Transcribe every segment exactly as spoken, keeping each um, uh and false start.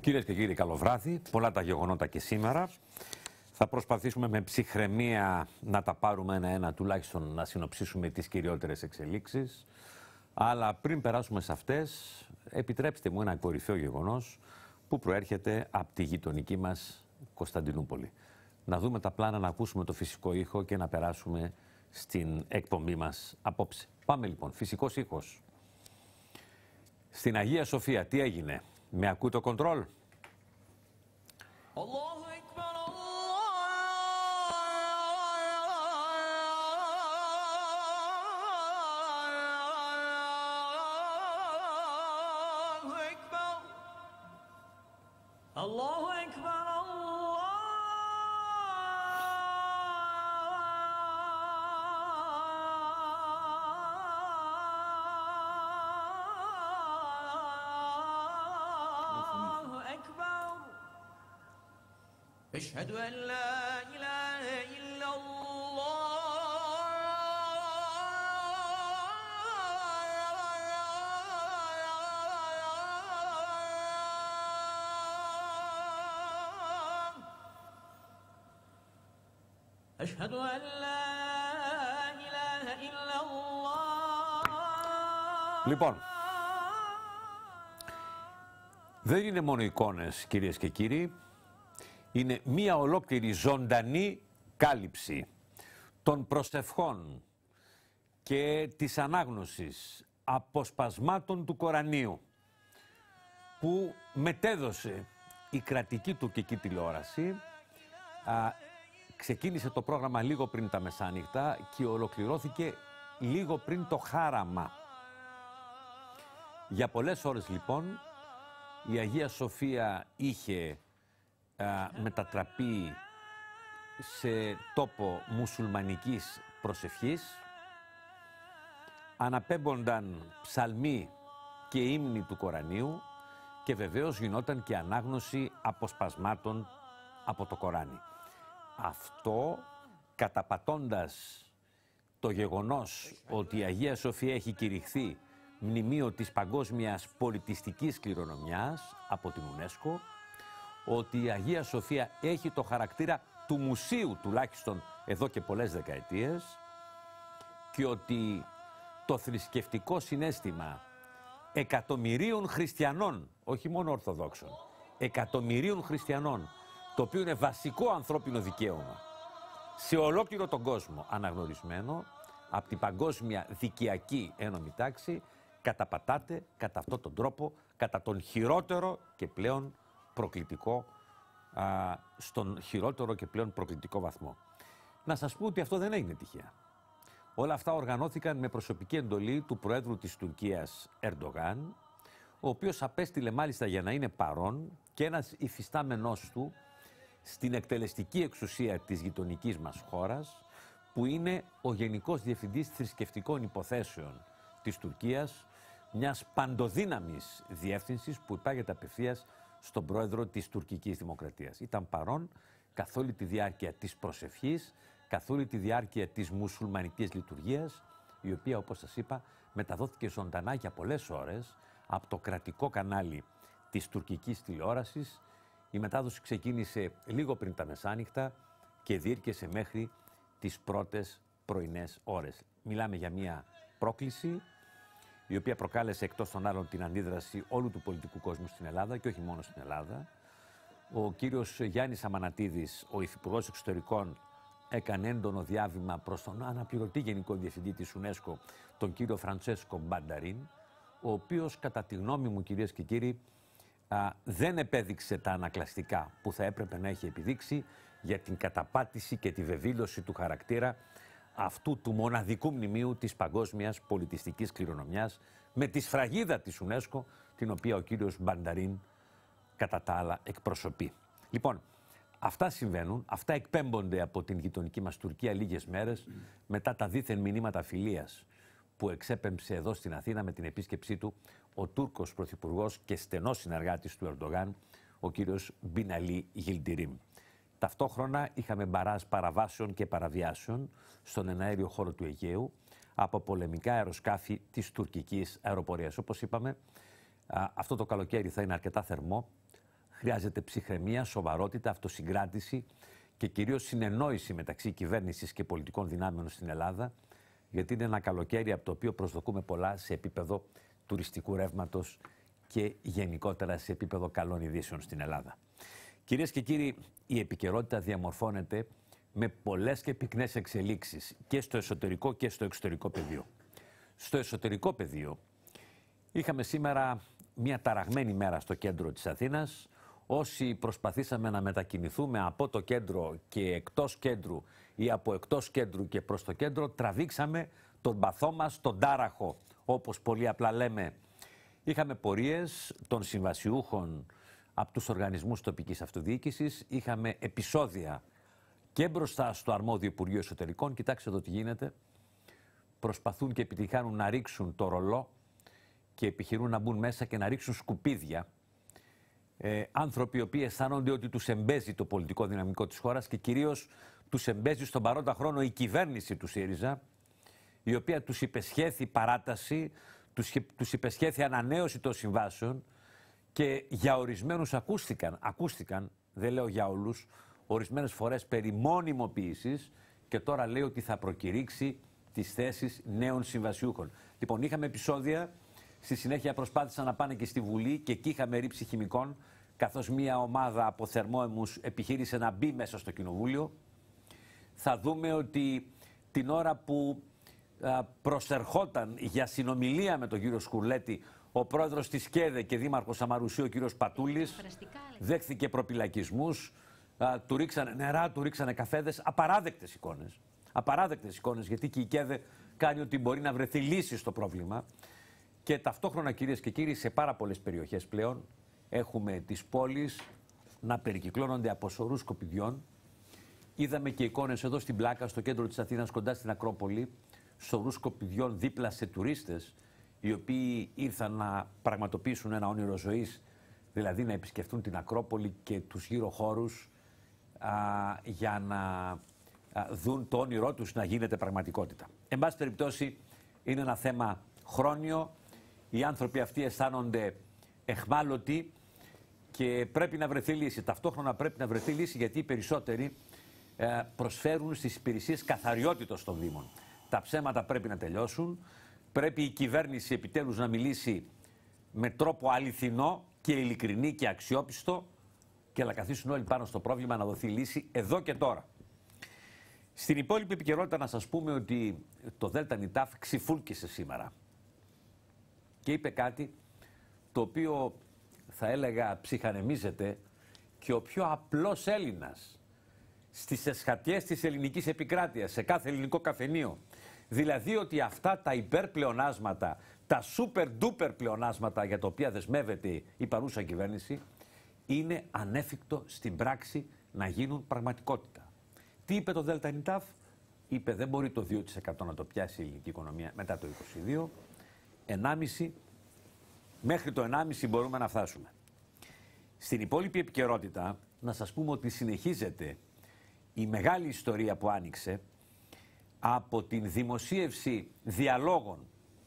Κυρίες και κύριοι, καλό βράδυ. Πολλά τα γεγονότα και σήμερα. Θα προσπαθήσουμε με ψυχραιμία να τα πάρουμε ένα-ένα, τουλάχιστον να συνοψίσουμε τις κυριότερες εξελίξεις. Αλλά πριν περάσουμε σε αυτές, επιτρέψτε μου ένα κορυφαίο γεγονός που προέρχεται από τη γειτονική μας Κωνσταντινούπολη. Να δούμε τα πλάνα, να ακούσουμε το φυσικό ήχο και να περάσουμε στην εκπομπή μας απόψε. Πάμε λοιπόν, φυσικός ήχος. Στην Αγία Σοφία τι έγινε? Με ακούει το κοντρόλ? أشهد أن لا إله إلا الله أشهد أن لا إله إلا الله. Λοιπόν, δεν είναι μόνο εικόνες, κυρίες και κύριοι. Είναι μία ολόκληρη ζωντανή κάλυψη των προσευχών και της ανάγνωσης αποσπασμάτων του Κορανίου που μετέδωσε η κρατική τουρκική τηλεόραση. Α, ξεκίνησε το πρόγραμμα λίγο πριν τα μεσάνυχτα και ολοκληρώθηκε λίγο πριν το χάραμα. Για πολλές ώρες λοιπόν η Αγία Σοφία είχε μετατραπεί σε τόπο μουσουλμανικής προσευχής. Αναπέμπονταν ψαλμοί και ύμνοι του Κορανίου και βεβαίως γινόταν και ανάγνωση αποσπασμάτων από το Κοράνι. Αυτό καταπατώντας το γεγονός ότι η Αγία Σοφία έχει κηρυχθεί μνημείο της παγκόσμιας πολιτιστικής κληρονομιάς από την UNESCO, ότι η Αγία Σοφία έχει το χαρακτήρα του μουσείου τουλάχιστον εδώ και πολλές δεκαετίες και ότι το θρησκευτικό συναίσθημα εκατομμυρίων χριστιανών, όχι μόνο Ορθοδόξων, εκατομμυρίων χριστιανών, το οποίο είναι βασικό ανθρώπινο δικαίωμα σε ολόκληρο τον κόσμο, αναγνωρισμένο από την παγκόσμια δικαιακή ένωμη τάξη, καταπατάται κατά αυτόν τον τρόπο, κατά τον χειρότερο και πλέον προκλητικό, α, στον χειρότερο και πλέον προκλητικό βαθμό. Να σας πω ότι αυτό δεν έγινε τυχαία. Όλα αυτά οργανώθηκαν με προσωπική εντολή του Προέδρου της Τουρκίας Ερντογάν, ο οποίος απέστειλε μάλιστα για να είναι παρόν και ένας υφιστάμενός του στην εκτελεστική εξουσία της γειτονικής μας χώρας, που είναι ο Γενικός Διευθυντής Θρησκευτικών Υποθέσεων της Τουρκίας, μιας παντοδύναμης διεύθυνσης που υπάγεται απευθείας στον πρόεδρο της τουρκικής δημοκρατίας. Ήταν παρόν καθ' όλη τη διάρκεια της προσευχής, καθ' όλη τη διάρκεια της μουσουλμανικής λειτουργίας, η οποία, όπως σας είπα, μεταδόθηκε ζωντανά για πολλές ώρες από το κρατικό κανάλι της τουρκικής τηλεόρασης. Η μετάδοση ξεκίνησε λίγο πριν τα μεσάνυχτα και διήρκεσε μέχρι τις πρώτες πρωινές ώρες. Μιλάμε για μια πρόκληση η οποία προκάλεσε εκτός των άλλων την αντίδραση όλου του πολιτικού κόσμου στην Ελλάδα και όχι μόνο στην Ελλάδα. Ο κύριος Γιάννης Αμανατίδης, ο Υφυπουργός Εξωτερικών, έκανε έντονο διάβημα προς τον αναπληρωτή Γενικό Διευθυντή της UNESCO, τον κύριο Φραντσέσκο Μπανταρίν, ο οποίος, κατά τη γνώμη μου, κυρίες και κύριοι, α, δεν επέδειξε τα ανακλαστικά που θα έπρεπε να έχει επιδείξει για την καταπάτηση και τη βεβήλωση του χαρακτήρα αυτού του μοναδικού μνημείου της παγκόσμιας πολιτιστικής κληρονομιάς με τη σφραγίδα της UNESCO, την οποία ο κύριος Μπανταρίν κατά τα άλλα εκπροσωπεί. Λοιπόν, αυτά συμβαίνουν, αυτά εκπέμπονται από την γειτονική μας Τουρκία λίγες μέρες mm. μετά τα δίθεν μηνύματα φιλίας που εξέπεμψε εδώ στην Αθήνα με την επίσκεψή του ο Τούρκος Πρωθυπουργός και στενός συνεργάτης του Ερντογάν, ο κύριος Μπιναλί Γιλντιρίμ. Ταυτόχρονα είχαμε μπαράζ παραβάσεων και παραβιάσεων στον εναέριο χώρο του Αιγαίου από πολεμικά αεροσκάφη της τουρκικής αεροπορίας. Όπως είπαμε, αυτό το καλοκαίρι θα είναι αρκετά θερμό, Χρειάζεται ψυχραιμία, σοβαρότητα, αυτοσυγκράτηση και κυρίως συνεννόηση μεταξύ κυβέρνησης και πολιτικών δυνάμεων στην Ελλάδα, γιατί είναι ένα καλοκαίρι από το οποίο προσδοκούμε πολλά σε επίπεδο τουριστικού ρεύματος και γενικότερα σε επίπεδο καλών ειδήσεων στην Ελλάδα. Κυρίες και κύριοι, η επικαιρότητα διαμορφώνεται με πολλές και πυκνές εξελίξεις και στο εσωτερικό και στο εξωτερικό πεδίο. Στο εσωτερικό πεδίο είχαμε σήμερα μια ταραγμένη μέρα στο κέντρο της Αθήνας. Όσοι προσπαθήσαμε να μετακινηθούμε από το κέντρο και εκτός κέντρου ή από εκτός κέντρου και προς το κέντρο, τραβήξαμε τον παθό μας, τον τάραχο, όπως πολύ απλά λέμε. Είχαμε πορείες των συμβασιούχων από τους οργανισμούς τοπικής αυτοδιοίκησης, είχαμε επεισόδια και μπροστά στο αρμόδιο Υπουργείο Εσωτερικών. Κοιτάξτε εδώ τι γίνεται. Προσπαθούν και επιτυχάνουν να ρίξουν το ρολό και επιχειρούν να μπουν μέσα και να ρίξουν σκουπίδια. Ε, άνθρωποι οι οποίοι αισθάνονται ότι τους εμπέζει το πολιτικό δυναμικό της χώρας και κυρίως τους εμπέζει στον παρόντα χρόνο η κυβέρνηση του ΣΥΡΙΖΑ, η οποία τους υπεσχέθη παράταση, τους, τους υπεσχέθη ανανέωση των συμβάσεων και για ορισμένους ακούστηκαν, ακούστηκαν, δεν λέω για όλους, ορισμένες φορές περί μονιμοποίησης και τώρα λέει ότι θα προκηρύξει τις θέσεις νέων συμβασιούχων. Λοιπόν, είχαμε επεισόδια. Στη συνέχεια προσπάθησαν να πάνε και στη Βουλή και εκεί είχαμε ρήψη χημικών, καθώς μια ομάδα από θερμόαιμους επιχείρησε να μπει μέσα στο Κοινοβούλιο. Θα δούμε ότι την ώρα που α, προσερχόταν για συνομιλία με τον κύριο Σκουρλέτη ο πρόεδρος της ΚΕΔΕ και δήμαρχος Σαμαρουσίου, ο κύριος Πατούλης, δέχθηκε προπυλακισμούς, α, του ρίξανε νερά, του ρίξανε καφέδες, απαράδεκτες εικόνες. Απαράδεκτες εικόνες, γιατί και η ΚΕΔΕ κάνει ότι μπορεί να βρεθεί λύση στο πρόβλημα. Και ταυτόχρονα, κυρίες και κύριοι, σε πάρα πολλές περιοχές πλέον έχουμε τις πόλεις να περικυκλώνονται από σωρούς σκουπιδιών. Είδαμε και εικόνες εδώ στην Πλάκα, στο κέντρο της Αθήνας, κοντά στην Ακρόπολη, σωρούς σκουπιδιών δίπλα σε τουρίστες, οι οποίοι ήρθαν να πραγματοποιήσουν ένα όνειρο ζωής, δηλαδή να επισκεφτούν την Ακρόπολη και τους γύρω χώρους α, για να α, δουν το όνειρό τους να γίνεται πραγματικότητα. Εν πάση περιπτώσει, είναι ένα θέμα χρόνιο. Οι άνθρωποι αυτοί αισθάνονται εχμάλωτοι και πρέπει να βρεθεί λύση. Ταυτόχρονα πρέπει να βρεθεί λύση γιατί οι περισσότεροι ε, προσφέρουν στις υπηρεσίες καθαριότητος των Δήμων. Τα ψέματα πρέπει να τελειώσουν. Πρέπει η κυβέρνηση επιτέλους να μιλήσει με τρόπο αληθινό και ειλικρινή και αξιόπιστο και να καθίσουν όλοι πάνω στο πρόβλημα να δοθεί λύση εδώ και τώρα. Στην υπόλοιπη επικαιρότητα να σας πούμε ότι το ΔΝΤ ξυφούλκησε σήμερα. Και είπε κάτι το οποίο θα έλεγα ψυχανεμίζεται και ο πιο απλός Έλληνας στις εσχατιές της ελληνικής επικράτειας, σε κάθε ελληνικό καφενείο. Δηλαδή ότι αυτά τα υπερπλεονάσματα, τα super duper πλεονάσματα για τα οποία δεσμεύεται η παρούσα κυβέρνηση, είναι ανέφικτο στην πράξη να γίνουν πραγματικότητα. Τι είπε το ΔΝΤ? Είπε δεν μπορεί το δύο τοις εκατό να το πιάσει η ελληνική οικονομία μετά το είκοσι δύο. ενάμιση, μέχρι το ενάμιση μπορούμε να φτάσουμε. Στην υπόλοιπη επικαιρότητα να σας πούμε ότι συνεχίζεται η μεγάλη ιστορία που άνοιξε από την δημοσίευση διαλόγων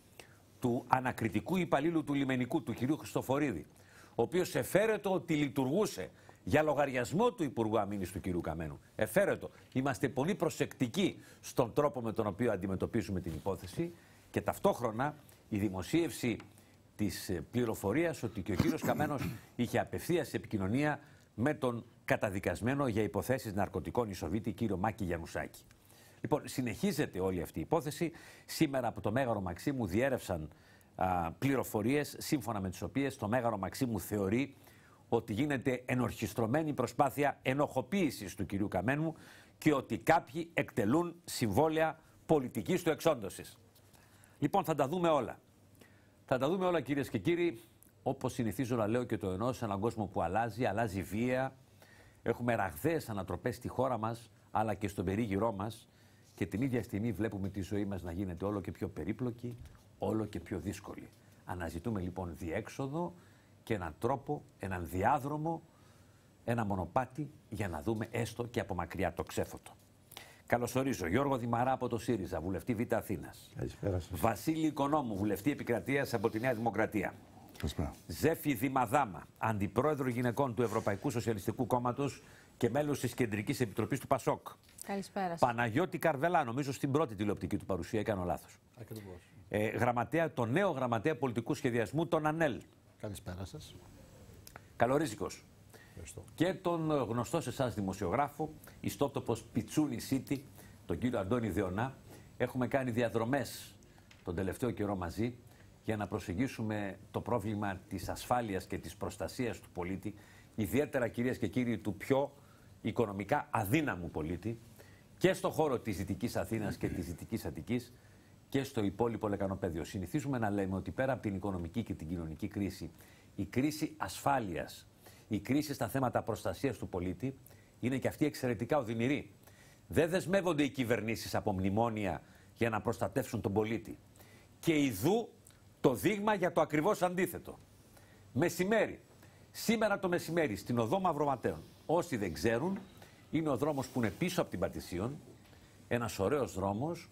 του ανακριτικού υπαλλήλου του λιμενικού, του κυρίου Χριστοφορίδη, ο οποίος εφαίρετο ότι λειτουργούσε για λογαριασμό του Υπουργού Αμήνης του κυρίου Καμένου. Εφαίρετο. Είμαστε πολύ προσεκτικοί στον τρόπο με τον οποίο αντιμετωπίζουμε την υπόθεση και ταυτόχρονα η δημοσίευση της πληροφορίας ότι και ο κύριος Καμένος είχε απευθείας επικοινωνία με τον καταδικασμένο για υποθέσεις ναρκωτικών Ισοβίτη κύριο Μάκη Γιαννουσάκη. Λοιπόν, συνεχίζεται όλη αυτή η υπόθεση. Σήμερα από το Μέγαρο Μαξίμου διέρευσαν α, πληροφορίες σύμφωνα με τις οποίες το Μέγαρο Μαξίμου θεωρεί ότι γίνεται ενορχιστρωμένη προσπάθεια ενοχοποίησης του κυρίου Καμένου και ότι κάποιοι εκτελούν συμβόλαια πολιτικής του εξόντωσης. Λοιπόν, θα τα δούμε όλα. Θα τα δούμε όλα, κυρίες και κύριοι, όπως συνηθίζω να λέω και το εννοώ, σε έναν κόσμο που αλλάζει, αλλάζει βία. Έχουμε ραγδαίες ανατροπές στη χώρα μας, αλλά και στον περίγυρό μας και την ίδια στιγμή βλέπουμε τη ζωή μας να γίνεται όλο και πιο περίπλοκη, όλο και πιο δύσκολη. Αναζητούμε λοιπόν διέξοδο και έναν τρόπο, έναν διάδρομο, ένα μονοπάτι για να δούμε έστω και από μακριά το ξέφωτο. Καλωσορίζω Γιώργο Δημαρά από το ΣΥΡΙΖΑ, βουλευτή Β' Αθήνας. Καλησπέρα σας. Βασίλη Οικονόμου, βουλευτή Επικρατείας από τη Νέα Δημοκρατία. Ζέφη Δημαδάμα, αντιπρόεδρο γυναικών του Ευρωπαϊκού Σοσιαλιστικού Κόμματος και μέλος της Κεντρικής Επιτροπής του ΠΑΣΟΚ. Καλησπέρα. Παναγιώτη Καρβελά, νομίζω στην πρώτη τηλεοπτική του παρουσία, έκανα λάθος. Ακριβώς. Ε, γραμματέα, το νέο γραμματέα πολιτικού σχεδιασμού, τον ΑΝΕΛ. Καλησπέρα σας. Καλορίζικος. Ευχαριστώ. Και τον γνωστό σε εσάς δημοσιογράφο, ιστότοπος Πιτσούνι City, τον κύριο Αντώνη Δεωνά. Έχουμε κάνει διαδρομές τον τελευταίο καιρό μαζί για να προσεγγίσουμε το πρόβλημα της ασφάλειας και της προστασίας του πολίτη, ιδιαίτερα, κυρίες και κύριοι, του πιο οικονομικά αδύναμου πολίτη, και στο χώρο της Δυτικής Αθήνας και της Δυτικής Αττικής και στο υπόλοιπο λεκανοπέδιο. Συνηθίζουμε να λέμε ότι πέρα από την οικονομική και την κοινωνική κρίση, η κρίση ασφάλειας, η κρίση στα θέματα προστασίας του πολίτη είναι και αυτή εξαιρετικά οδυνηρή. Δεν δεσμεύονται οι κυβερνήσεις από μνημόνια για να προστατεύσουν τον πολίτη. Και ιδού το δείγμα για το ακριβώς αντίθετο. Μεσημέρι. Σήμερα το μεσημέρι στην οδό Μαυροματέων. Όσοι δεν ξέρουν, είναι ο δρόμος που είναι πίσω από την Πατησίων. Ένας ωραίος δρόμος.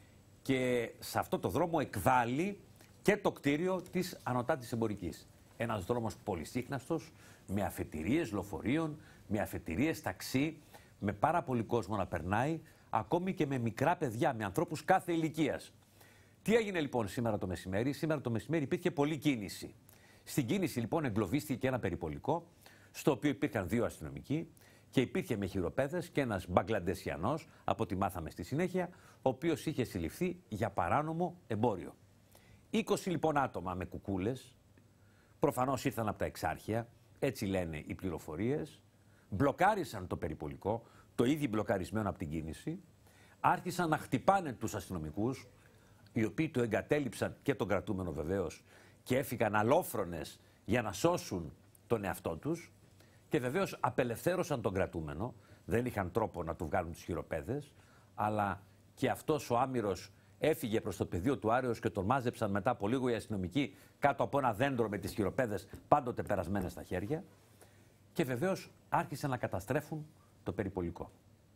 Και σε αυτό το δρόμο εκβάλλει και το κτίριο της Ανωτάτης Εμπορικής. Ένας δρόμος πολυσύχναστος, με αφετηρίες λεωφορείων, με αφετηρίες ταξί, με πάρα πολύ κόσμο να περνάει, ακόμη και με μικρά παιδιά, με ανθρώπους κάθε ηλικίας. Τι έγινε λοιπόν σήμερα το μεσημέρι? Σήμερα το μεσημέρι υπήρχε πολλή κίνηση. Στην κίνηση λοιπόν εγκλωβίστηκε ένα περιπολικό, στο οποίο υπήρχαν δύο αστυνομικοί και υπήρχε με χειροπέδες και ένας Μπαγκλαντεσιανός, από ό,τι μάθαμε στη συνέχεια, ο οποίος είχε συλληφθεί για παράνομο εμπόριο. είκοσι λοιπόν άτομα με κουκούλες, προφανώς ήρθαν από τα εξάρχεια, έτσι λένε οι πληροφορίες, μπλοκάρισαν το περιπολικό, το ήδη μπλοκαρισμένο από την κίνηση, άρχισαν να χτυπάνε τους αστυνομικούς, οι οποίοι το εγκατέλειψαν και τον κρατούμενο βεβαίως και έφυγαν αλόφρονες για να σώσουν τον εαυτό τους και βεβαίως απελευθέρωσαν τον κρατούμενο, δεν είχαν τρόπο να του βγάλουν τις χειροπέδες, αλλά και αυτός ο άμυρος έφυγε προς το πεδίο του Άρεως και τον μάζεψαν μετά από λίγο οι αστυνομικοί κάτω από ένα δέντρο με τις χειροπέδες πάντοτε περασμένες στα χέρια και βεβαίως άρχισαν να καταστρέφουν το περιπολικό.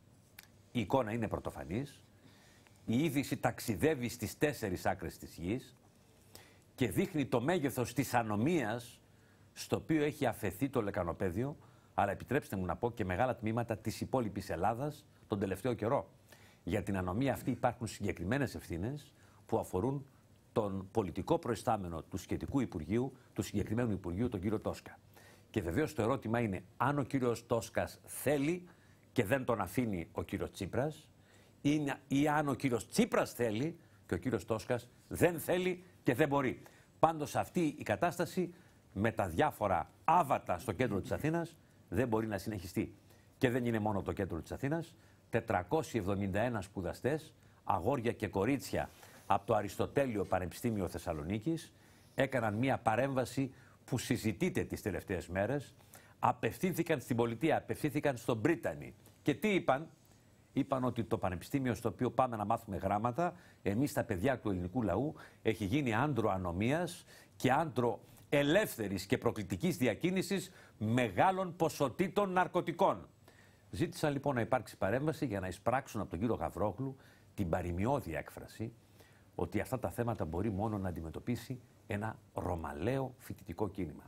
Η εικόνα είναι πρωτοφανής, η είδηση ταξιδεύει στις τέσσερις άκρες της γης και δείχνει το μέγεθος της ανομίας στο οποίο έχει αφαιθεί το λεκανοπέδιο, αλλά επιτρέψτε μου να πω και μεγάλα τμήματα της υπόλοιπης Ελλάδας τον τελευταίο καιρό. Για την ανομία αυτή υπάρχουν συγκεκριμένες ευθύνες που αφορούν τον πολιτικό προϊστάμενο του σχετικού Υπουργείου, του συγκεκριμένου Υπουργείου, τον κύριο Τόσκα. Και βεβαίως το ερώτημα είναι αν ο κύριος Τόσκας θέλει και δεν τον αφήνει ο κύριος Τσίπρας, ή, ή αν ο κύριος Τσίπρας θέλει και ο κύριος Τόσκας δεν θέλει και δεν μπορεί. Πάντως αυτή η κατάσταση με τα διάφορα άβατα στο κέντρο της Αθήνας δεν μπορεί να συνεχιστεί. Και δεν είναι μόνο το κέντρο της Αθήνας. τετρακόσιοι εβδομήντα ένα σπουδαστές, αγόρια και κορίτσια από το Αριστοτέλειο Πανεπιστήμιο Θεσσαλονίκης έκαναν μία παρέμβαση που συζητείται τις τελευταίες μέρες. Απευθύνθηκαν στην πολιτεία, απευθύνθηκαν στον Πρίτανη. Και τι είπαν? Είπαν ότι το πανεπιστήμιο στο οποίο πάμε να μάθουμε γράμματα, εμείς τα παιδιά του ελληνικού λαού, έχει γίνει άντρο ανομίας και άντρο ελεύθερης και προκλητικής διακίνησης μεγάλων ποσοτήτων ναρκωτικών. Ζήτησαν λοιπόν να υπάρξει παρέμβαση για να εισπράξουν από τον κύριο Γαβρόγλου την παροιμιώδη έκφραση ότι αυτά τα θέματα μπορεί μόνο να αντιμετωπίσει ένα ρωμαλαίο φοιτητικό κίνημα.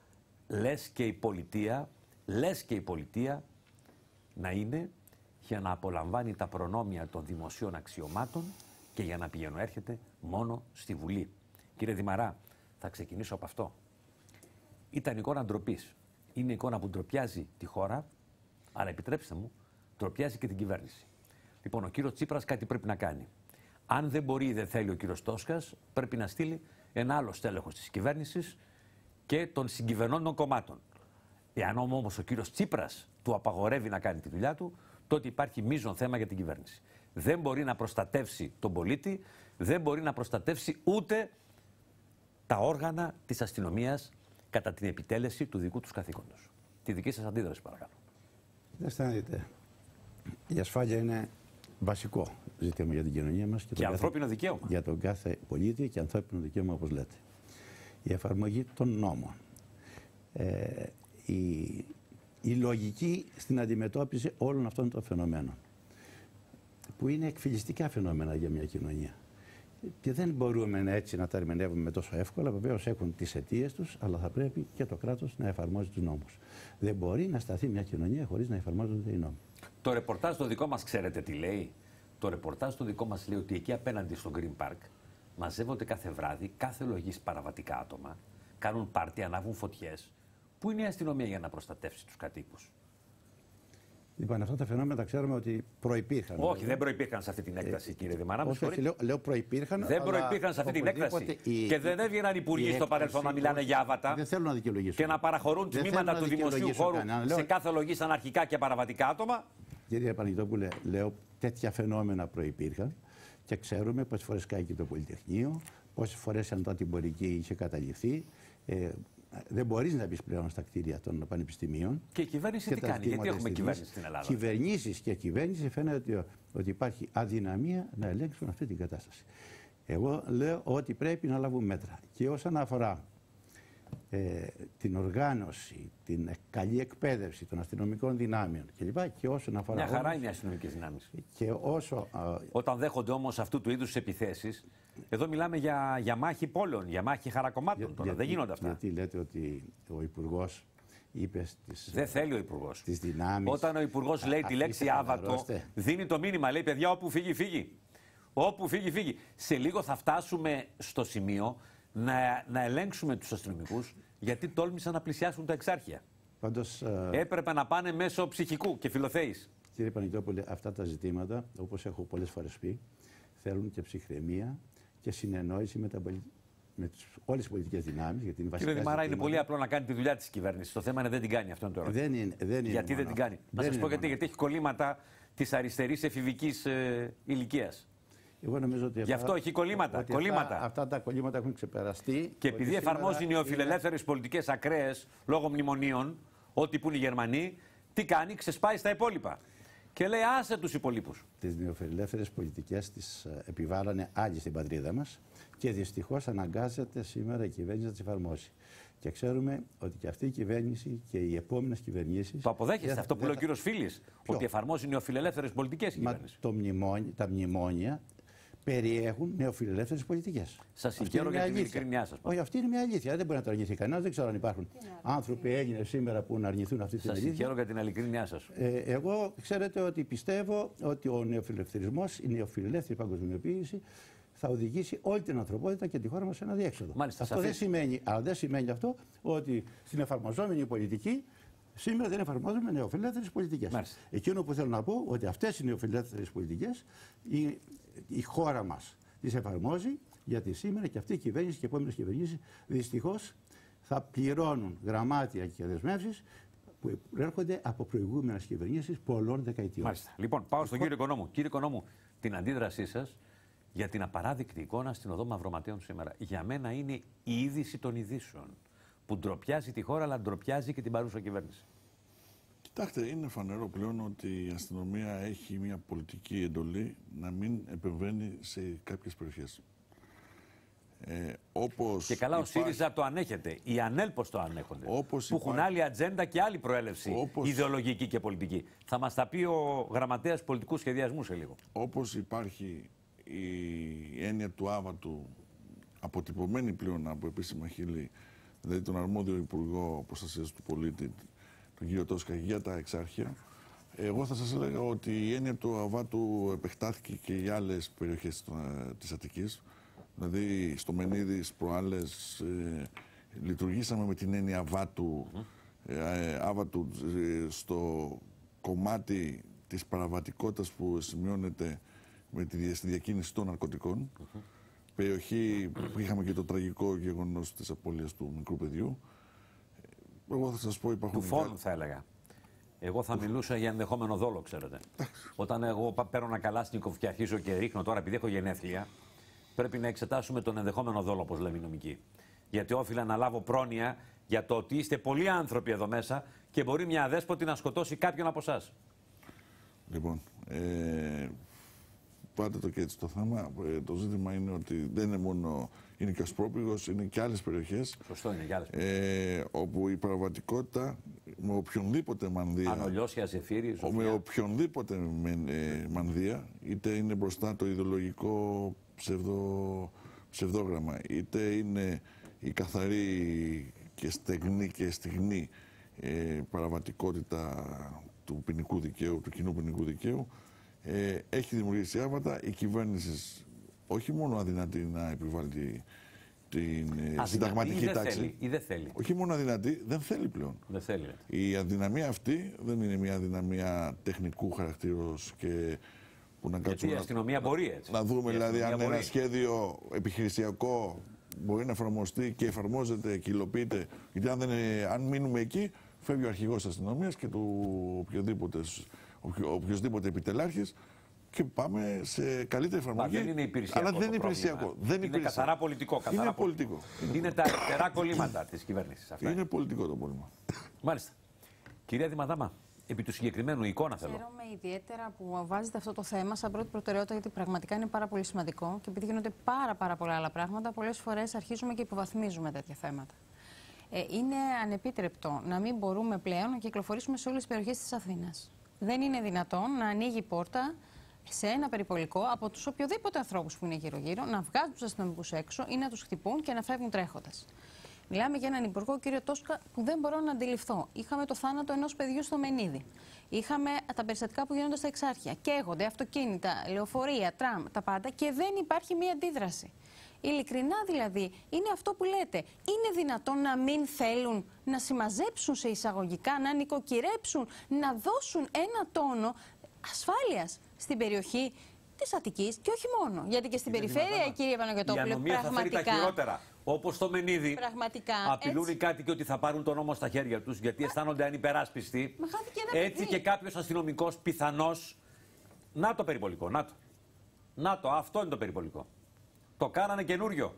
Λες και η πολιτεία, λες και η πολιτεία να είναι για να απολαμβάνει τα προνόμια των δημοσίων αξιωμάτων και για να πηγαίνω έρχεται μόνο στη Βουλή. Κύριε Δημαρά, θα ξεκινήσω από αυτό. Ήταν εικόνα ντροπής. Είναι εικόνα που ντροπιάζει τη χώρα, αλλά επιτρέψτε μου, ντροπιάζει και την κυβέρνηση. Λοιπόν, ο κύριος Τσίπρας κάτι πρέπει να κάνει. Αν δεν μπορεί ή δεν θέλει ο κύριος Τόσκας, πρέπει να στείλει ένα άλλο στέλεχος της κυβέρνησης και των συγκυβερνώντων κομμάτων. Εάν όμως ο κύριος Τσίπρας του απαγορεύει να κάνει τη δουλειά του, τότε υπάρχει μείζον θέμα για την κυβέρνηση. Δεν μπορεί να προστατεύσει τον πολίτη, δεν μπορεί να προστατεύσει ούτε τα όργανα της αστυνομίας κατά την επιτέλεση του δικού τους καθήκοντος. Τη δική σας αντίδραση, παρακαλώ. Δεν αισθάνεται. Η ασφάλεια είναι βασικό ζήτημα για την κοινωνία μας. Και, και ανθρώπινο κάθε, δικαίωμα. Για τον κάθε πολίτη και ανθρώπινο δικαίωμα, όπως λέτε. Η εφαρμογή των νόμων. Ε, η, η λογική στην αντιμετώπιση όλων αυτών των φαινομένων. Που είναι εκφυλιστικά φαινόμενα για μια κοινωνία. Και δεν μπορούμε έτσι να τα ερμηνεύουμε τόσο εύκολα. Βεβαίως έχουν τις αιτίες τους, αλλά θα πρέπει και το κράτος να εφαρμόζει τους νόμους. Δεν μπορεί να σταθεί μια κοινωνία χωρίς να εφαρμόζονται οι νόμοι. Το ρεπορτάζ το δικό μας, ξέρετε τι λέει? Το ρεπορτάζ το δικό μας λέει ότι εκεί απέναντι στο Green Park μαζεύονται κάθε βράδυ, κάθε λογής παραβατικά άτομα, κάνουν πάρτι, ανάβουν φωτιές. Πού είναι η αστυνομία για να προστατεύσει τους κατοίκους? Λοιπόν, αυτά τα φαινόμενα ξέρουμε ότι προϋπήρχαν. Όχι, δηλαδή. δεν προϋπήρχαν σε αυτή την έκταση, ε, κύριε Δημαρά. Όχι, όχι, λέω, λέω προϋπήρχαν. Δεν προϋπήρχαν σε αυτή την έκταση. Η, και δεν έβγαιναν οι υπουργοί στο παρελθόν να μιλάνε για άβατα. Δεν θέλουν να δικαιολογήσουν. Και να παραχωρούν τμήματα του δημοσίου χώρου σε κάθε λογή αναρχικά και παραβατικά άτομα. Κύριε Παναγιτόπουλε, λέω τέτοια φαινόμενα προϋπήρχαν και ξέρουμε πόσες φορές κάηκε το Πολυτεχνείο, πόσες φορές η αντατιμπορική είχε καταληφθεί. Ε, Δεν μπορεί να μπει πλέον στα κτίρια των πανεπιστημίων. Και η κυβέρνηση τι κάνει, γιατί έχουμε κυβέρνηση στην Ελλάδα? Κυβερνήσεις και κυβέρνηση φαίνεται ότι, ότι υπάρχει αδυναμία να ελέγξουν αυτή την κατάσταση. Εγώ λέω ότι πρέπει να λάβουν μέτρα. Και όσον αφορά ε, την οργάνωση, την καλή εκπαίδευση των αστυνομικών δυνάμεων κλπ. Και όσον αφορά. Μια χαρά είναι οι αστυνομικές δυνάμεις. Και όσο, α, Όταν δέχονται όμως αυτού του είδους επιθέσεις, εδώ μιλάμε για, για μάχη πόλεων, για μάχη χαρακομμάτων. Για, τώρα. Γιατί, δεν γίνονται αυτά. Γιατί λέτε ότι ο Υπουργός είπε στις. Δεν θέλει ο Υπουργός. Στις δυνάμεις. Όταν ο Υπουργός λέει τη λέξη άβατο, δίνει το μήνυμα. Λέει, παιδιά, όπου φύγει, φύγει. Όπου φύγει, φύγει. Σε λίγο θα φτάσουμε στο σημείο να, να ελέγξουμε τους αστυνομικούς, γιατί τόλμησαν να πλησιάσουν τα εξάρχεια. Πάντως, έπρεπε να πάνε μέσω ψυχικού και φιλοθέης. Κύριε Παναγιτόπουλε, αυτά τα ζητήματα, όπως έχω πολλές φορές πει, θέλουν και ψυχραιμία και συνεννόηση με, τα, με τις, όλες τις πολιτικές δυνάμεις. Γιατί είναι Κύριε Δημαρά, είναι πολύ απλό να κάνει τη δουλειά της κυβέρνησης. Το θέμα είναι δεν την κάνει αυτό το ερώτημα. Δεν είναι, δεν είναι γιατί μόνο. δεν την κάνει? Να σας πω γιατί, γιατί έχει κολλήματα της αριστερής εφηβικής ε, ηλικίας. Εγώ νομίζω ότι Γι' αυτό αυτά, έχει κολλήματα. Ότι κολλήματα. Αυτά, αυτά τα κολλήματα έχουν ξεπεραστεί. Και επειδή εφαρμόζει νεοφιλελεύθερες είναι... πολιτικές ακραίες λόγω μνημονίων, ό,τι που είναι οι Γερμανοί, τι κάνει? Ξεσπάει στα υπόλοιπα. Και λέει άσε τους υπολείπους. Τις νεοφιλελεύθερες πολιτικές τις επιβάλλανε άλλοι στην πατρίδα μας και δυστυχώς αναγκάζεται σήμερα η κυβέρνηση να τις εφαρμόσει. Και ξέρουμε ότι και αυτή η κυβέρνηση και οι επόμενες κυβερνήσεις. Το αποδέχεστε αυτό που λέει ο κύριος Φίλης, ότι εφαρμόζει νεοφιλελεύθερες πολιτικές η κυβέρνηση? Το μνημόνι, τα μνημόνια περιέχουν νεοφιλελεύθερες πολιτικές. Σας συγχαίρω για την ειλικρινιά σας. Όχι, αυτή είναι μια αλήθεια. Δεν μπορεί να το αρνηθεί κανένας. Δεν ξέρω αν υπάρχουν άνθρωποι Έλληνες σήμερα που να αρνηθούν αυτή την αλήθεια. Σας συγχαίρω για την ειλικρινιά σας. Ε, εγώ ξέρετε ότι πιστεύω ότι ο νεοφιλελευθερισμός, η νεοφιλελεύθερη παγκοσμιοποίηση θα οδηγήσει όλη την ανθρωπότητα και τη χώρα μας σε ένα διέξοδο. Μάλιστα, αυτό δεν σημαίνει, αλλά δεν σημαίνει αυτό ότι στην εφαρμοζόμενη πολιτική σήμερα δεν εφαρμόζουμε νεοφιλελεύθερες πολιτικές. Εκείνο που θέλω να πω ότι αυτές οι νεοφιλελεύθερες πολιτικές η, η χώρα μας τις εφαρμόζει, γιατί σήμερα και αυτή η κυβέρνηση και οι επόμενες κυβερνήσεις δυστυχώς θα πληρώνουν γραμμάτια και δεσμεύσεις που έρχονται από προηγούμενες κυβερνήσεις πολλών δεκαετιών. Μάλιστα. Λοιπόν, πάω στον κύριο Οικονόμου. Κύριε Οικονόμου, την αντίδρασή σας για την απαράδεκτη εικόνα στην οδό Μαυροματέων σήμερα. Για μένα είναι η είδηση των ειδήσεων που ντροπιάζει τη χώρα, αλλά ντροπιάζει και την παρούσα κυβέρνηση. Κοιτάξτε, είναι φανερό πλέον ότι η αστυνομία έχει μια πολιτική εντολή να μην επεμβαίνει σε κάποιες περιοχές. Ε, όπως και καλά, υπάρχει... ο ΣΥΡΙΖΑ το ανέχεται. Οι ΑΝΕΛ πώς το ανέχονται. Όπως που υπάρχει... έχουν άλλη ατζέντα και άλλη προέλευση όπως... ιδεολογική και πολιτική. Θα μας τα πει ο γραμματέας πολιτικού σχεδιασμού σε λίγο. Όπως υπάρχει η έννοια του άβατου αποτυπωμένη πλέον από επίσημα χείλη, δηλαδή τον αρμόδιο Υπουργό Προστασίας του Πολίτη, τον κύριο Τόσκα, για τα εξάρχεια, εγώ θα σας έλεγα ότι η έννοια του αβάτου επεκτάθηκε και για άλλες περιοχές της Αττικής. Δηλαδή στο Μενίδης προάλλες ε, λειτουργήσαμε με την έννοια αβάτου, ε, άβατου ε, στο κομμάτι της παραβατικότητας που σημειώνεται με τη διακίνηση των ναρκωτικών. Uh-huh. Περιοχή που είχαμε και το τραγικό γεγονός της απώλειας του μικρού παιδιού. Εγώ θα σας πω υπάρχουν... Του φόνου θα έλεγα. Εγώ θα μιλούσα για ενδεχόμενο δόλο, ξέρετε. Όταν εγώ παίρνω ένα καλάσνικοφ και αρχίζω και ρίχνω τώρα, επειδή έχω γενέθλια, πρέπει να εξετάσουμε τον ενδεχόμενο δόλο, όπως λέμε οι νομικοί. Γιατί όφιλα να λάβω πρόνοια για το ότι είστε πολλοί άνθρωποι εδώ μέσα και μπορεί μια αδέσποτη να σκοτώσει κάποιον από εσάς. Λοιπόν, ε, πάτε το και έτσι το θέμα. Ε, το ζήτημα είναι ότι δεν είναι μόνο, είναι και ο Ασπρόπυργος, είναι και άλλες περιοχές. Σωστό, είναι και άλλες περιοχές. Ε, όπου η παραβατικότητα με οποιονδήποτε μανδύα. Ανολιώσια, Ζεφύρι, με οποιονδήποτε με, ε, μανδύα, είτε είναι μπροστά το ιδεολογικό ψευδο, ψευδόγραμμα, είτε είναι η καθαρή και στεγνή και στιγνή ε, παραβατικότητα του ποινικού δικαίου, του κοινού ποινικού δικαίου, ε, έχει δημιουργήσει άβατα. Η κυβέρνηση όχι μόνο αδυνατή να επιβάλλει την αδυνατή συνταγματική ή τάξη. Θέλει, ή δεν θέλει. Όχι μόνο αδυνατή, δεν θέλει πλέον. Δεν θέλει. Η αδυναμία αυτή δεν είναι μια αδυναμία τεχνικού χαρακτήρως και που να κάτσουμε. Γιατί η αστυνομία να, μπορεί έτσι. Να δούμε η δηλαδή αν μπορεί. ένα σχέδιο επιχειρησιακό μπορεί να εφαρμοστεί και εφαρμόζεται και υλοποιείται. Γιατί αν, δεν είναι, αν μείνουμε εκεί, φεύγει ο αρχηγός της αστυνομίας και του οποιοδήποτε, οποιοδήποτε επιτελάρχης. Και πάμε σε καλύτερη εφαρμογή. Μα δεν είναι υπηρεσιακό. Αλλά δεν είναι υπηρεσιακό. Δεν είναι υπηρεσιακό. καθαρά πολιτικό. Καθαρά είναι πολιτικό. Είναι, είναι τα αριστερά κολλήματα της κυβέρνησης. Αυτά. Είναι πολιτικό το πρόβλημα. Μάλιστα. Κυρία Δημαδάμα, επί του συγκεκριμένου εικόνα θέλω. Χαίρομαι ιδιαίτερα που βάζετε αυτό το θέμα σαν πρώτη προτεραιότητα, γιατί πραγματικά είναι πάρα πολύ σημαντικό και επειδή γίνονται πάρα, πάρα πολλά άλλα πράγματα, πολλές φορές αρχίζουμε και υποβαθμίζουμε τέτοια θέματα. Ε, είναι ανεπίτρεπτο να μην μπορούμε πλέον να κυκλοφορήσουμε σε όλες τις περιοχές της Αθήνας. Δεν είναι δυνατόν να ανοίγει η πόρτα σε ένα περιπολικό από τους οποιοδήποτε ανθρώπους που είναι γύρω-γύρω, να βγάζουν τους αστυνομικούς έξω ή να τους χτυπούν και να φεύγουν τρέχοντας. Μιλάμε για έναν υπουργό, κύριο Τόσκα, που δεν μπορώ να αντιληφθώ. Είχαμε το θάνατο ενός παιδιού στο Μενίδη. Είχαμε τα περιστατικά που γίνονται στα Εξάρχεια. Καίγονται αυτοκίνητα, λεωφορεία, τραμ, τα πάντα και δεν υπάρχει μία αντίδραση. Ειλικρινά δηλαδή, είναι αυτό που λέτε. Είναι δυνατόν να μην θέλουν να συμμαζέψουν σε εισαγωγικά, να νοικοκυρέψουν, να δώσουν ένα τόνο ασφάλειας στην περιοχή της Αττικής και όχι μόνο. Γιατί και στην είναι περιφέρεια, κύριε Παναγιωτόπουλο, πραγματικά. Θα τα χειρότερα. Όπως το Μενίδη, πραγματικά, απειλούν έτσι. οι κάτοικοι ότι θα πάρουν τον νόμο στα χέρια τους γιατί αισθάνονται ανυπεράσπιστοι. Έτσι παιδί. και κάποιος αστυνομικός πιθανώς. Να το περιπολικό, να το. Να το, αυτό είναι το περιπολικό. Το κάνανε καινούριο.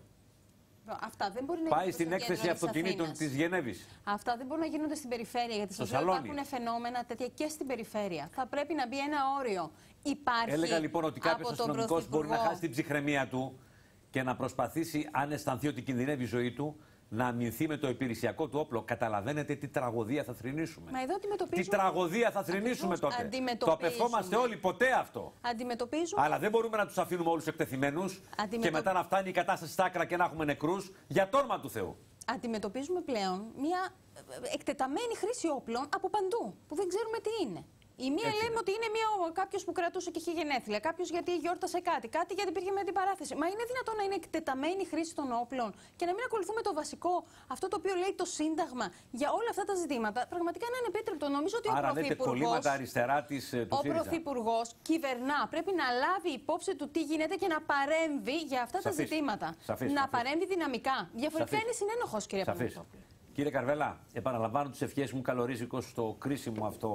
Αυτά δεν μπορεί να Πάει στην έκθεση αυτοκινήτων της Γενέβης. Αυτά δεν μπορούν να γίνονται στην περιφέρεια, γιατί στο υπάρχουν φαινόμενα τέτοια και στην περιφέρεια. Θα πρέπει να μπει ένα όριο. Υπάρχει. Έλεγα λοιπόν ότι κάποιος αστυνομικός μπορεί να χάσει την ψυχραιμία του και να προσπαθήσει, αν αισθανθεί ότι κινδυνεύει η ζωή του, να αμυνθεί με το υπηρεσιακό του όπλο. Καταλαβαίνετε τι τραγωδία θα θρηνήσουμε. Μα εδώ αντιμετωπίζουμε. Τι τραγωδία θα θρηνήσουμε τότε. Το απευθόμαστε όλοι, ποτέ αυτό. Αντιμετωπίζουμε. Αλλά δεν μπορούμε να τους αφήνουμε όλους εκτεθειμένους Αντιμετω... και μετά να φτάνει η κατάσταση στα άκρα και να έχουμε νεκρούς για το όνομα του Θεού. Αντιμετωπίζουμε πλέον μια εκτεταμένη χρήση όπλων από παντού, που δεν ξέρουμε τι είναι. Η μία Έτσι λέμε είναι. ότι είναι κάποιο που κρατούσε και είχε γενέθλια, κάποιο γιατί γιόρτασε κάτι, κάτι γιατί υπήρχε μια αντιπαράθεση. Μα είναι δυνατόν να είναι εκτεταμένη χρήση των όπλων και να μην ακολουθούμε το βασικό, αυτό το οποίο λέει το Σύνταγμα για όλα αυτά τα ζητήματα? Πραγματικά είναι ανεπίτρεπτο. Νομίζω ότι Άρα, ο Πρωθυπουργός, αριστερά της, του ο Πρωθυπουργός κυβερνά. Πρέπει να λάβει υπόψη του τι γίνεται και να παρέμβει για αυτά Σαφής. τα ζητήματα. Σαφής. Να Σαφής. παρέμβει δυναμικά. Διαφορετικά Σαφής. είναι συνένοχος, κύριε Παναγιώτοπουλε. Κύριε Καρβέλα, επαναλαμβάνω τις ευχές μου καλορίζικο στο κρίσιμο αυτό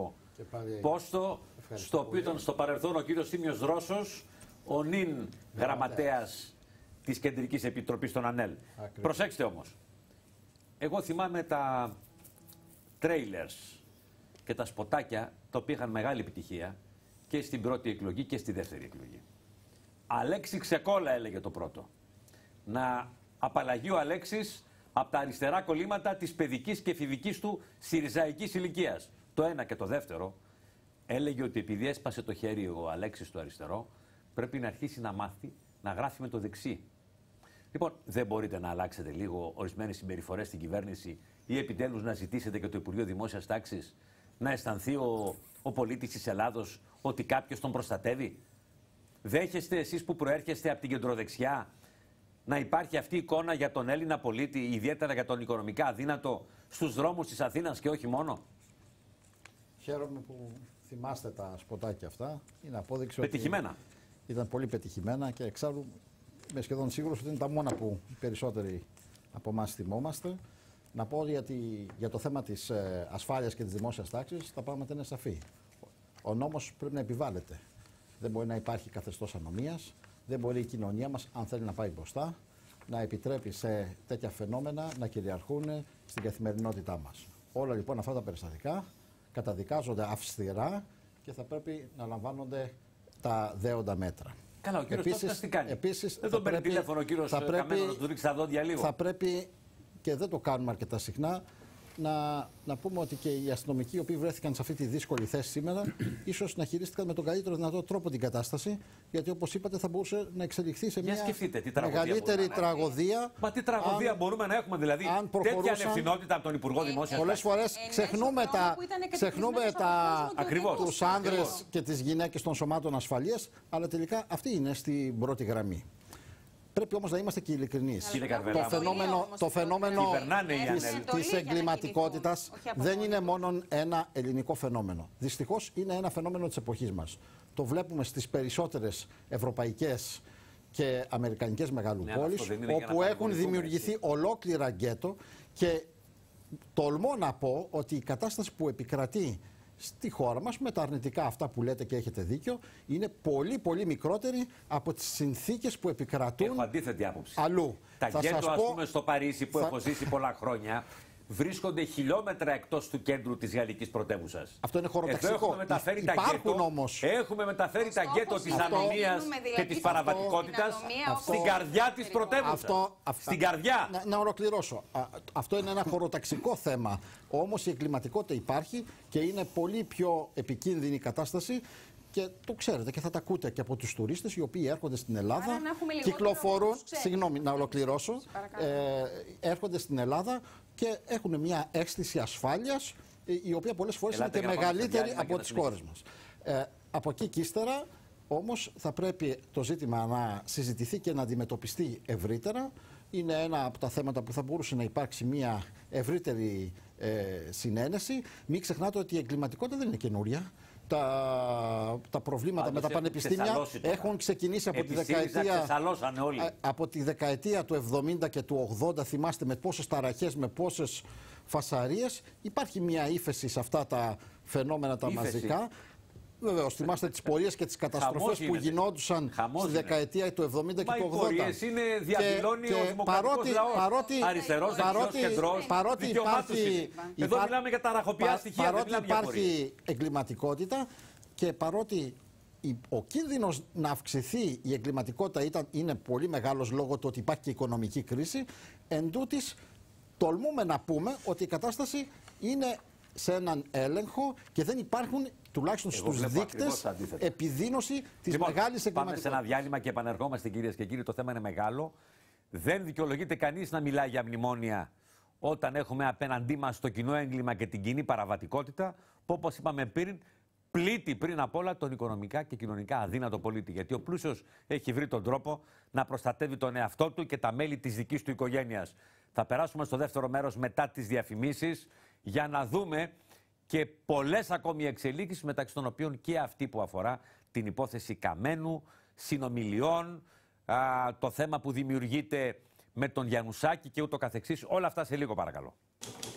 πόστο, στο οποίο ήταν στο παρελθόν ο κύριος Θήμιος Δρόσος, ο νυν γραμματέας της Κεντρικής Επιτροπής των ΑΝΕΛ. Ακριβώς. Προσέξτε όμως, εγώ θυμάμαι τα trailers και τα σποτάκια, τα οποία είχαν μεγάλη επιτυχία και στην πρώτη εκλογή και στη δεύτερη εκλογή. Αλέξη Ξεκόλα έλεγε το πρώτο. Να απαλλαγεί ο Αλέξης από τα αριστερά κολλήματα της παιδικής και εφηβικής του συριζαϊκής ηλικίας. Το ένα και το δεύτερο έλεγε ότι επειδή έσπασε το χέρι ο Αλέξης το αριστερό, πρέπει να αρχίσει να μάθει να γράφει με το δεξί. Λοιπόν, δεν μπορείτε να αλλάξετε λίγο ορισμένες συμπεριφορές στην κυβέρνηση ή επιτέλους να ζητήσετε και το Υπουργείο Δημόσιας Τάξης να αισθανθεί ο, ο πολίτης της Ελλάδος ότι κάποιος τον προστατεύει? Δέχεστε εσείς που προέρχεστε από την κεντροδεξιά να υπάρχει αυτή η εικόνα για τον Έλληνα πολίτη, ιδιαίτερα για τον οικονομικά αδύνατο, στους δρόμους της Αθήνας και όχι μόνο? Χαίρομαι που θυμάστε τα σποτάκια αυτά. Είναι απόδειξη πετυχημένα. Ότι ήταν πολύ πετυχημένα και εξάλλου είμαι σχεδόν σίγουρος ότι είναι τα μόνα που οι περισσότεροι από εμάς θυμόμαστε. Να πω ότι για το θέμα της ε, ασφάλειας και της δημόσιας τάξης τα πράγματα είναι σαφή. Ο νόμος πρέπει να επιβάλλεται. Δεν μπορεί να υπάρχει καθεστώς ανομίας. Δεν μπορεί η κοινωνία μας, αν θέλει να πάει μπροστά, να επιτρέπει σε τέτοια φαινόμενα να κυριαρχούν στην καθημερινότητά μας. Όλα λοιπόν αυτά τα περιστατικά καταδικάζονται αυστηρά και θα πρέπει να λαμβάνονται τα δέοντα μέτρα. Καλά, ο κύριος Τόσκας τι κάνει? Επίσης, δεν τον παίρνει τηλέφωνο ο κύριος Καμένο να του ρίξει τα δόντια λίγο? Θα πρέπει, και δεν το κάνουμε αρκετά συχνά, να, να πούμε ότι και οι αστυνομικοί οι οποίοι βρέθηκαν σε αυτή τη δύσκολη θέση σήμερα, ίσως να χειρίστηκαν με τον καλύτερο δυνατό τρόπο την κατάσταση, γιατί όπως είπατε θα μπορούσε να εξελιχθεί σε μια μεγαλύτερη τραγωδία. Μα τι τραγωδία αν, μπορούμε να έχουμε, δηλαδή τέτοια ανευθυνότητα από τον Υπουργό Δημόσιας. Πολλές φορές ξεχνούμε, τα, ξεχνούμε τα, τους άνδρες και τις γυναίκες των σωμάτων ασφαλείας, αλλά τελικά αυτοί είναι στην πρώτη γραμμή. Πρέπει όμως να είμαστε και ειλικρινείς. Το φαινόμενο, το φαινόμενο της, της εγκληματικότητας δεν είναι μόνο ένα ελληνικό φαινόμενο. Δυστυχώς είναι ένα φαινόμενο της εποχής μας. Το βλέπουμε στις περισσότερες ευρωπαϊκές και αμερικανικές μεγαλοπόλεις, ναι, όπου έχουν δημιουργηθεί ολόκληρα γκέτο, και τολμώ να πω ότι η κατάσταση που επικρατεί στη χώρα μας, με τα αρνητικά αυτά που λέτε και έχετε δίκιο, είναι πολύ πολύ μικρότερη από τις συνθήκες που επικρατούν. Έχω αντίθετη άποψη. Αλλού. Τα γκέτο, ας πούμε, στο Παρίσι που θα... έχω ζήσει πολλά χρόνια, βρίσκονται χιλιόμετρα εκτός του κέντρου της γαλλικής πρωτεύουσας. Αυτό είναι χωροταξικό. Εδώ έχουμε μεταφέρει τα γκέτο, όμως... έχουμε μεταφέρει τα γκέτο της ανομίας και της παραβατικότητας στην καρδιά της πρωτεύουσας. Αυτό, αυτό, στην καρδιά. Να, να ολοκληρώσω. Α, αυτό είναι ένα χωροταξικό θέμα. Όμως η εγκληματικότητα υπάρχει και είναι πολύ πιο επικίνδυνη η κατάσταση. Και το ξέρετε και θα τα ακούτε και από τους τουρίστες οι οποίοι έρχονται στην Ελλάδα, κυκλοφορούν, συγγνώμη να ολοκληρώσω, ε, έρχονται στην Ελλάδα και έχουν μια αίσθηση ασφάλειας, η οποία πολλές φορές Ελάτε είναι και μεγαλύτερη από τις χώρες μας. Ε, από εκεί και ύστερα όμως θα πρέπει το ζήτημα να συζητηθεί και να αντιμετωπιστεί ευρύτερα. Είναι ένα από τα θέματα που θα μπορούσε να υπάρξει μια ευρύτερη ε, συνένεση. Μην ξεχνάτε ότι η εγκληματικότητα δεν είναι καινούρια. Τα, τα προβλήματα Άντως με τα πανεπιστήμια έχουν ξεκινήσει από τη, δεκαετία, από τη δεκαετία του εβδομήντα και του ογδόντα. Θυμάστε με πόσες ταραχές, με πόσες φασαρίες. Υπάρχει μια ύφεση σε αυτά τα φαινόμενα τα ύφεση. μαζικά. Βεβαίως, θυμάστε τις πορείες και τις καταστροφές που γινόντουσαν στη δεκαετία του εβδομήντα και του ογδόντα. Οι πορείες είναι διαδηλώνει ο δημοκρατικός λαός. Παρότι, αριστερός, παρότι, δεξιός, κεντρός, παρότι υπάρχει, Εδώ υπά... μιλάμε για ταραχοπιά στοιχεία, παρότι δεν μιλάμε υπάρχει για εγκληματικότητα και παρότι ο κίνδυνος να αυξηθεί η εγκληματικότητα ήταν, είναι πολύ μεγάλος λόγω του ότι υπάρχει και οικονομική κρίση, εν τούτης, τολμούμε να πούμε ότι η κατάσταση είναι σε έναν έλεγχο και δεν υπάρχουν, τουλάχιστον στους δείκτες, επιδείνωση της λοιπόν, μεγάλης εγκληματικότητας. Πάμε σε ένα διάλειμμα και επανερχόμαστε, κυρίες και κύριοι. Το θέμα είναι μεγάλο. Δεν δικαιολογείται κανείς να μιλάει για μνημόνια όταν έχουμε απέναντί μας το κοινό έγκλημα και την κοινή παραβατικότητα, που όπως είπαμε πριν, πλήττει πριν απ' όλα τον οικονομικά και κοινωνικά αδύνατο πολίτη. Γιατί ο πλούσιος έχει βρει τον τρόπο να προστατεύει τον εαυτό του και τα μέλη της δικής του οικογένειας. Θα περάσουμε στο δεύτερο μέρος μετά τις διαφημίσεις για να δούμε και πολλές ακόμη εξελίξεις, μεταξύ των οποίων και αυτή που αφορά την υπόθεση Καμένου, συνομιλιών, α, το θέμα που δημιουργείται με τον Γιαννουσάκη και ούτω καθεξής. Όλα αυτά σε λίγο παρακαλώ.